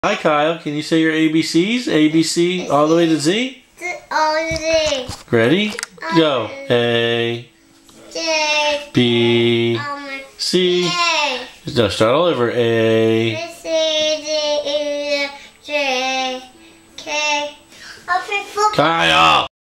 Hi Kyle, can you say your ABCs? ABC all the way to Z? All the Z. Ready? Go. A, J, B, C. A, No, start all over. A, B, C, D, E, F, J, K. Kyle!